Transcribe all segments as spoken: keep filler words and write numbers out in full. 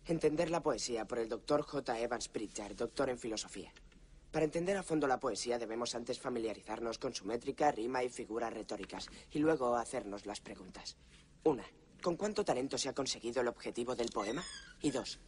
Entender la poesía, por el doctor J. Evans Pritchard, doctor en filosofía. Para entender a fondo la poesía debemos antes familiarizarnos con su métrica, rima y figuras retóricas, y luego hacernos las preguntas. Una, ¿con cuánto talento se ha conseguido el objetivo del poema? Y dos,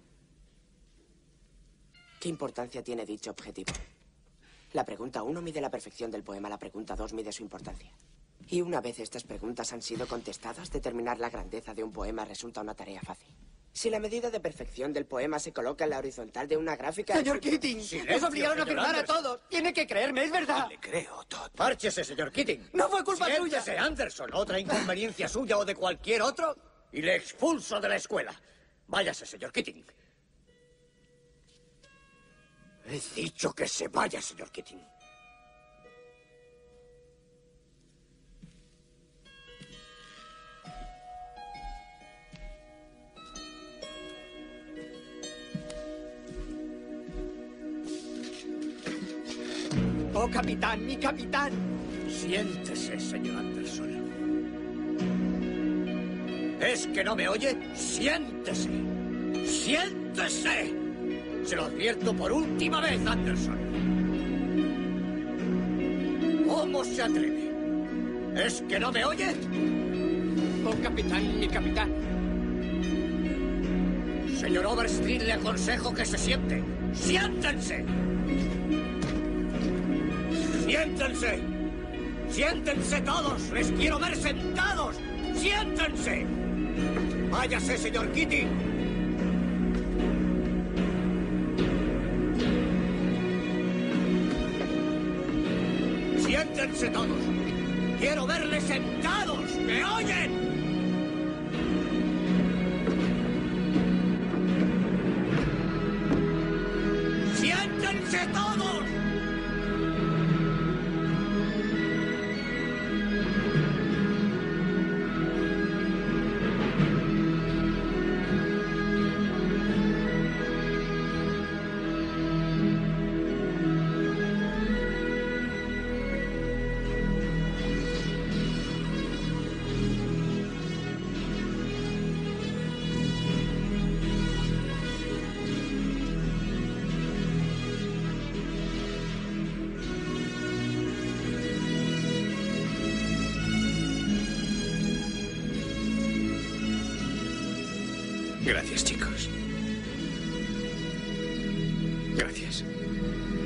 ¿qué importancia tiene dicho objetivo? La pregunta uno mide la perfección del poema, la pregunta dos mide su importancia. Y una vez estas preguntas han sido contestadas, determinar la grandeza de un poema resulta una tarea fácil. Si la medida de perfección del poema se coloca en la horizontal de una gráfica... Señor Keating, nos obligaron a firmar a todos. Tiene que creerme, es verdad. Le creo, Todd. Márchese, señor Keating. No fue culpa suya. Siéntese, Anderson. ¿Otra inconveniencia suya o de cualquier otro? Y le expulso de la escuela. Váyase, señor Keating. He dicho que se vaya, señor Keating. Oh, capitán, mi capitán. Siéntese, señor Anderson. ¿Es que no me oye? Siéntese. Siéntese. Se lo advierto por última vez, Anderson. ¿Cómo se atreve? ¿Es que no me oye? Oh, capitán, mi capitán. Señor Overstreet, le aconsejo que se siente. ¡Siéntense! ¡Siéntense! ¡Siéntense todos! ¡Les quiero ver sentados! ¡Siéntense! ¡Váyase, señor Keating! ¡Siéntense todos! ¡Quiero verles sentados! ¿Me oyen? ¡Siéntense todos! Gracias, chicos. Gracias.